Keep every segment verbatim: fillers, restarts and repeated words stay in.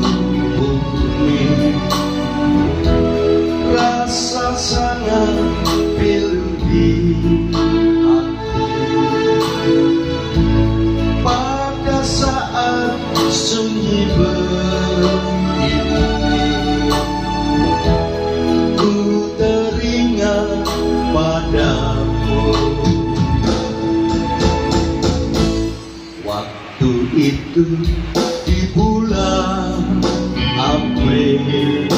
bumi. Rasa sangat pilu di hati pada saat sunyi begini. Ku teringat padamu waktu itu di bulan April.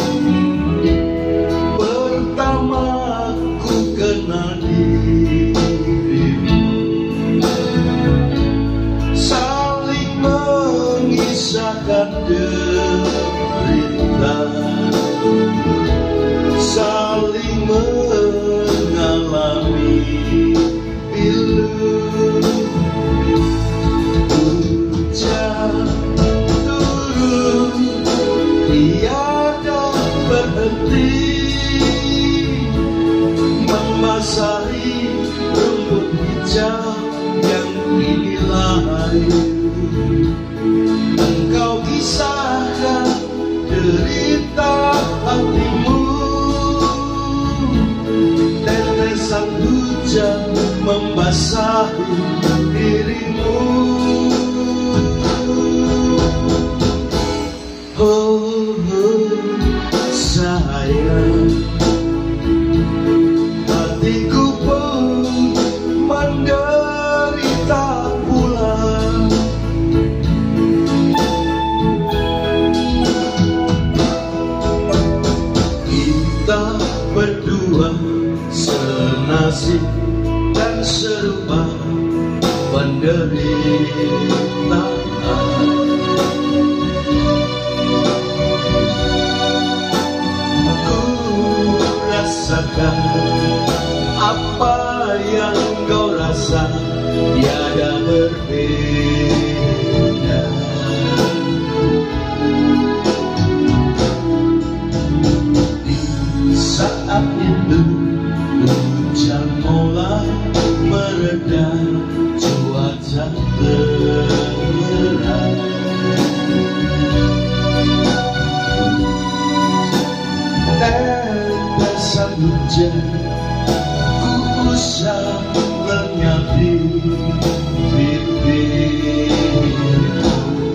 Pertama ku kenal dirimu, saling mengisahkan derita, saling mengalami pilu. Hujan turun tiada berhenti, membasahi rumput hijau yang kini layu. Engkau kisahkan derita hatimu, tetesan hujan membasahi dirimu. Oh, oh sayang, hatiku pun menderita pula. Kita berdua senasib dan serupa penderitaan. Ku rasakan apa yang kau rasa, tiada berbeda. Di saat itu hujan mulai mereda, cuaca terang. Tetesan hujan ku usap lenyap di bibirku.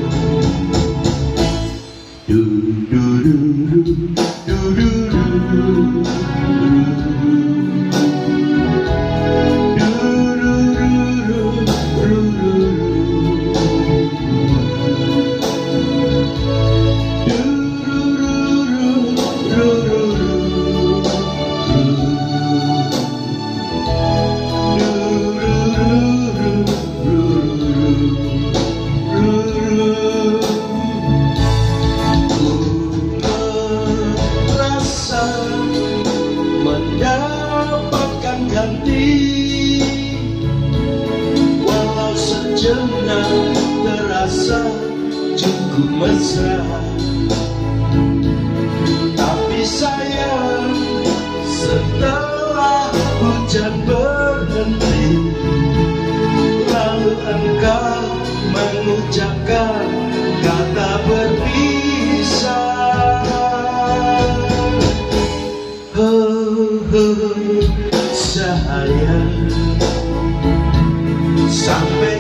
Du du du du du du mendapatkan ganti, walau sejenak terasa cukup mesra. Tapi sayang, setelah hujan berhenti, lalu engkau mengucapkan kata berpisah. Oh, oh sayang, sampai